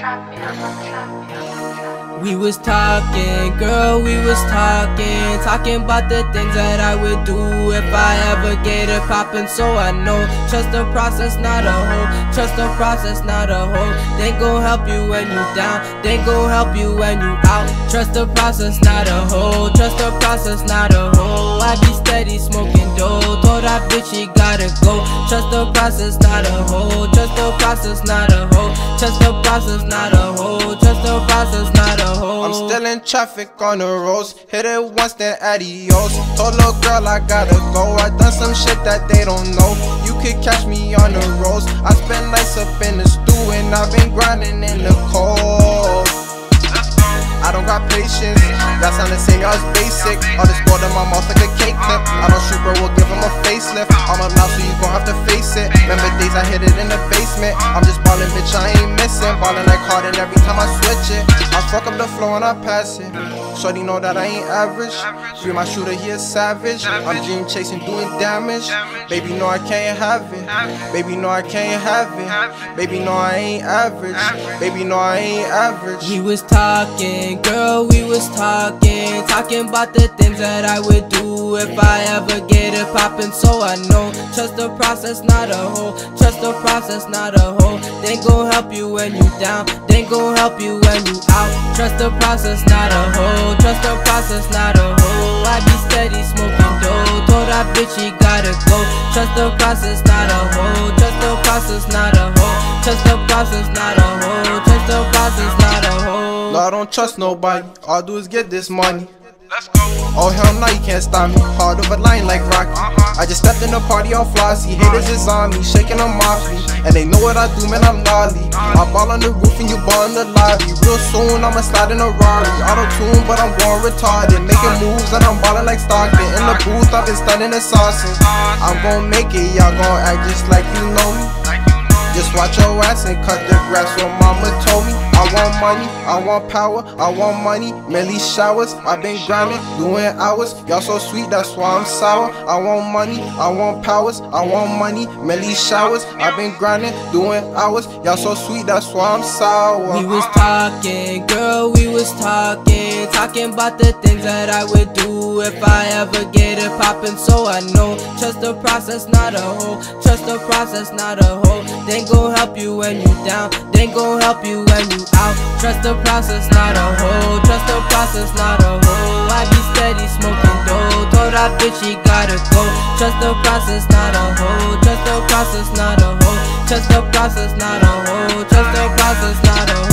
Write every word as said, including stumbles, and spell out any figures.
We was talking, girl, we was talking Talking about the things that I would do if I ever get it poppin'. So I know, trust the process, not a hoe. Trust the process, not a hoe. They gon' help you when you down, they gon' help you when you out. Trust the process, not a hoe. Trust the process, not a hoe. I be steady smoking dope, told that bitch she gotta go. Trust the process, not a hoe. Trust the process, not a hoe. Trust the process, not a hoe. Trust the process, not a hoe. I'm still in traffic on the roads. Hit it once, then adios. Told little girl I gotta go. I done some shit that they don't know. You could catch me on the roads. I spend nights up in the stew, and I've been grinding in the cold. I don't got patience. Y'all sound the same, y'all is basic. All this sport in my mouth like a cake clip. I don't shoot, bro, we'll give him a facelift. I'm up now, so you gon' have to face it. Remember days I hit it in the basement. I'm just ballin', bitch, I ain't missing. Ballin' like Harden every time I switch it. I fuck up the flow and I pass it. Shorty know that I ain't average. Free my shooter, he a savage. I'm dream chasing, doing damage. Baby, no, I can't have it. Baby, no, I can't have it. Baby, no, I ain't average. Baby, no, I ain't average. We was talking, girl, we was talking Talking about the things that I would do if I ever get it poppin'. So I know, trust the process, not a hoe. Trust the process, not a hoe. They gon' help you when you down, they gon' help you when you out. Trust the process, not a hoe. Trust the process, not a hoe. I be steady smoking dope, told that bitch she gotta go. Trust the process, not a hoe. Trust the process, not a hoe. Trust the process, not a hoe. Trust the process, not a hoe. No, I don't trust nobody. All I do is get this money. Let's go. Oh hell no, you can't stop me. Hard of a line like Rocky. I just stepped in the party on Flossie. Haters is on me, shaking them off me. And they know what I do, man, I'm lolly. I ball on the roof and you ball in the lobby. Real soon, I'ma slide in a Rari. Auto-tune, but I'm going retarded. Making moves and I'm ballin' like Stockton. In the booth, I've been stunning the saucing. I'm gon' make it, y'all gon' act just like you know me. Just watch your ass and cut the grass, what mama told me. I want money, I want power, I want money. Millie showers, I've been grinding, doing hours. Y'all so sweet, that's why I'm sour. I want money, I want powers, I want money. Millie showers, I've been grinding, doing hours. Y'all so sweet, that's why I'm sour. We was talking, girl, we was talking Talking about the things that I would do if I ever get it poppin'. So I know, trust the process, not a hoe. Trust the process, not a hoe. They gon' help you when you down, they gon' help you when you out. Trust the process, not a hoe. Trust the process, not a hoe. I be steady smoking dope, told that bitch she gotta go. Trust the process, not a hoe. Trust the process, not a hoe. Trust the process, not a hoe. Trust the process, not a hoe.